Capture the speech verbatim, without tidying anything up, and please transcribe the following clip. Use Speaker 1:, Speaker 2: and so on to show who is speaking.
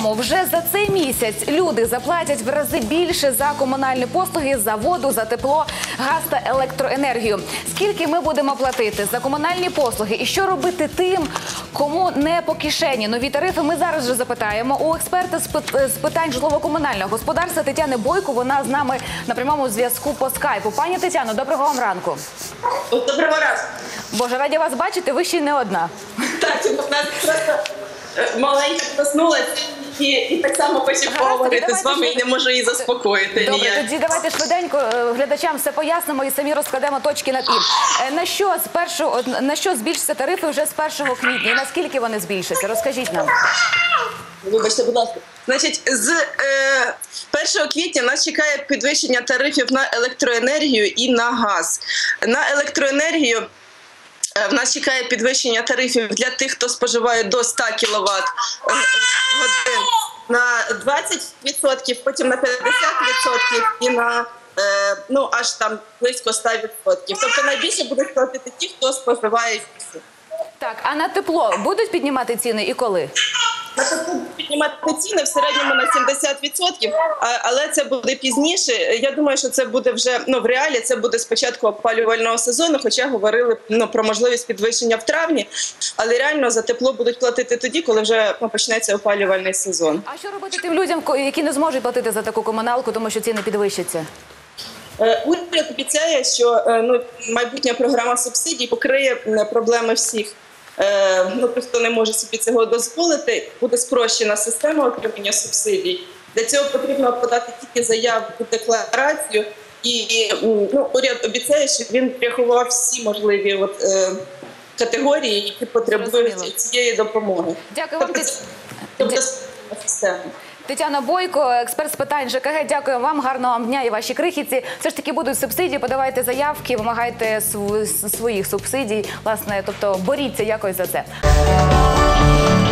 Speaker 1: цілому вже за цей місяць люди заплатять в рази більше за комунальні послуги, за воду, за тепло, газ та електроенергію. Скільки ми будемо платити за комунальні послуги і що робити тим, кому не по кишені? Нові тарифи ми зараз вже запитаємо у експерта з питань житлово-комунального господарства Тетяни Бойко. Вона з нами на прямому зв'язку по скайпу. Пані Тетяно, доброго вам ранку.
Speaker 2: Доброго ранку.
Speaker 1: Боже, раді вас бачити, ви ще не одна.
Speaker 2: Так, у нас просто маленька проснулася і, і так само хочу поговорити з вами і не можу її заспокоїти.
Speaker 1: Добре,
Speaker 2: ніяк.
Speaker 1: тоді давайте швиденько глядачам все пояснимо і самі розкладемо точки над «і». На що, з першого, на що збільшаться тарифи вже з першого квітня? І наскільки вони збільшаться? Розкажіть нам.
Speaker 2: Вибачте, будь ласка. Значить, з е, першого квітня нас чекає підвищення тарифів на електроенергію і на газ. На електроенергію в нас чекає підвищення тарифів для тих, хто споживає до ста кіловат годин на двадцять відсотків, потім на п'ятдесят відсотків і на е, ну, аж там близько ста відсотків. Тобто найбільше будуть платити ті, хто споживає більше.
Speaker 1: Так, а на тепло будуть піднімати ціни і коли?
Speaker 2: На тепло піднімати ціни в середньому на сімдесят відсотків, але це буде пізніше. Я думаю, що це буде вже, ну, в реалі це буде з початку опалювального сезону, хоча говорили ну, про можливість підвищення в травні, але реально за тепло будуть платити тоді, коли вже ну, почнеться опалювальний сезон.
Speaker 1: А що робити тим людям, які не зможуть платити за таку комуналку, тому що ціни підвищаться?
Speaker 2: Уряд обіцяє, що ну, майбутня програма субсидій покриє проблеми всіх. Ну, просто не може собі цього дозволити. Буде спрощена система отримання субсидій. Для цього потрібно подати тільки заяву, декларацію. І ну, уряд обіцяє, що він врахував всі можливі от, е, категорії, які потребують цієї допомоги.
Speaker 1: Дякую вам.
Speaker 2: Тобто, тобто, система.
Speaker 1: Тетяна Бойко, експерт з питань ЖКГ. Дякую вам, гарного вам дня і вашій крихітці. Все ж таки будуть субсидії, подавайте заявки, вимагайте своїх субсидій. Власне, тобто боріться якось за це.